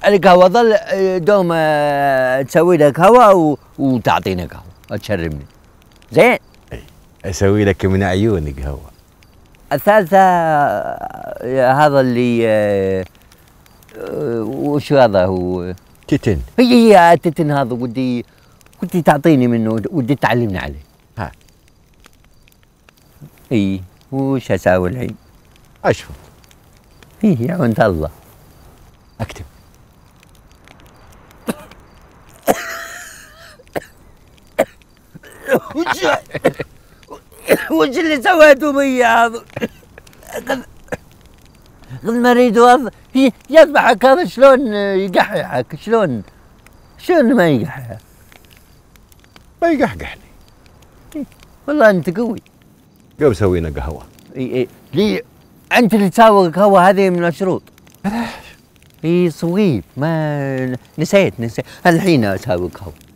عليك قهوه ظل دوم تسوي لك قهوه وتعطينا قهوه تشربني زين. اسوي لك من عيونك قهوه. الثالثه هذا اللي وش هذا هو؟ تتن. هي التتن هذا ودي تعطيني منه، ودي تعلمني عليه. ها اي وش اسوي الحين؟ اشوف. يا عند الله. اكتب. وش اللي سويته بي هذا؟ المريض يذبحك هذا شلون يقححك؟ شلون ما يقححك؟ ما يقحقحني. والله انت قوي. قوم سوينا قهوه. اي لي انت اللي تسوي قهوه، هذه من الشروط. اي صويب، ما نسيت الحين اسوي قهوه.